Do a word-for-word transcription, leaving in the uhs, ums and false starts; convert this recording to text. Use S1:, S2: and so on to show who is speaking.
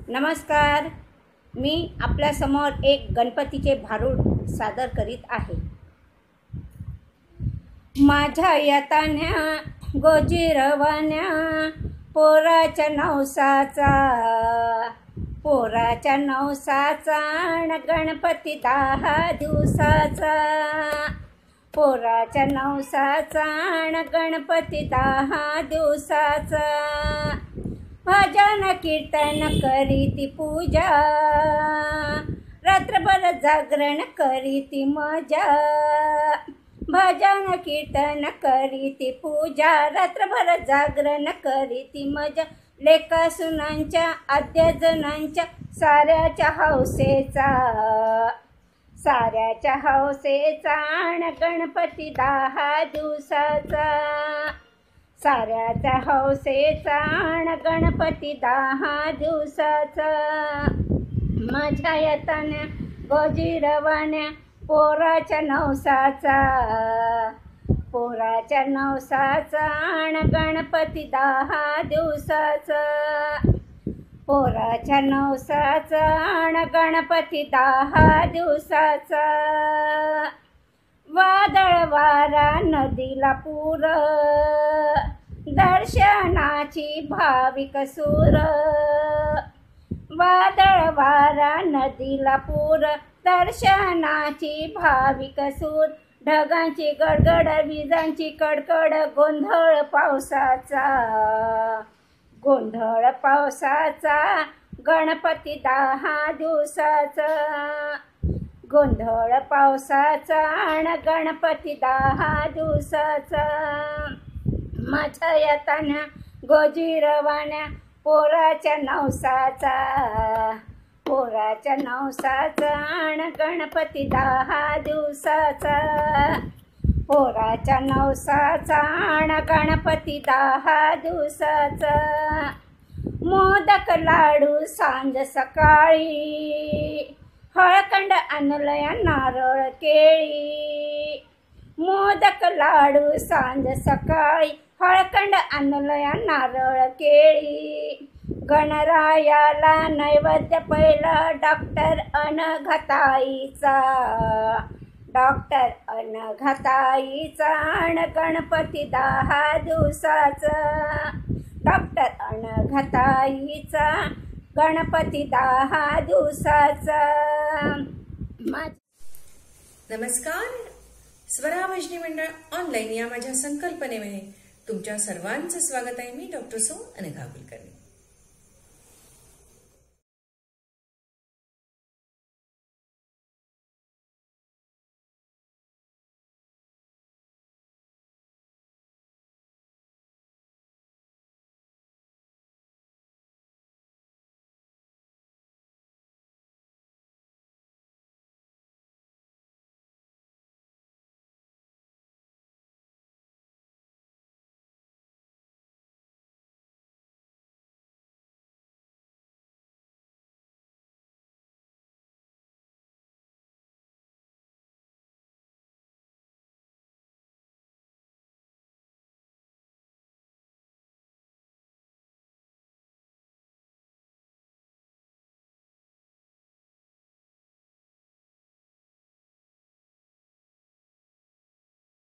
S1: नमस्कार, मी आपल्या समोर एक गणपतीचे भारूड सादर करीत आहे। माझ्या येतान्या गोजीरवान्या पोराच्या नवसाचा पोराच्या नवसाचा न गणपती दहा दिवसाचा पोराच्या नवसाचा न गणपती दहा दिवसाचा भजन कीर्तन करीती पूजा रात्रभर जागरण करीती मजा भजन कीर्तन करीती पूजा रात्रभर जागरण करीती मजा लेका सुनांच्या आद्या जनांच्या साऱ्याच्या हौसेचा साऱ्याच्या हौसेचा न गणपती दहा दिवसाचा साऱ्याच्या हौसेचा न गणपती दहा दिवसाचा माझ्या येतान्या गोजीरवान्या पोराच्या नवसाचा पोराच्या नवसाचा न गणपती दहा दिवसाचा पोराच्या नवसाचा न गणपती दहा दिवसाचा वादळ वारा नदीला पूर दर्शनाची भाविक सूर वादळ वारा नदीला पूर दर्शनाची भाविक सूर ढगांची गडगड विजांची कडकड गोंधळ पावसाचा गोंधळ पावसाचा गणपती दहा दिवसाचा गोंधळ पावसाचा न गणपती दहा दिवसाचा माझ्या येतान्या गोजीरवान्या पोराच्या नवसाचा पोराच्या नवसाचा न गणपती दहा दिवसाचा पोराच्या नवसाचा न गणपती दहा दिवसाचा मोदक लाडू सांज सकाळी हळकंड आणलया नारळ केळी मोदक लाडू सांज सकाळी हळकंड आणलया नारळ केळी गणरायाला नैवेद्य पहिला डॉक्टर अनघताईचा डॉक्टर अनघताईचा न गणपती दहा दिवसाचा डॉक्टर अनघताईचा गणपती दहा दिवसाचा।
S2: नमस्कार, स्वरा भजनी मंडळ ऑनलाईन या माझ्या संकल्पनेमध्ये तुमच्या सर्वांचं स्वागत आहे। मी डॉक्टर सौ अनघा कुलकर्णी।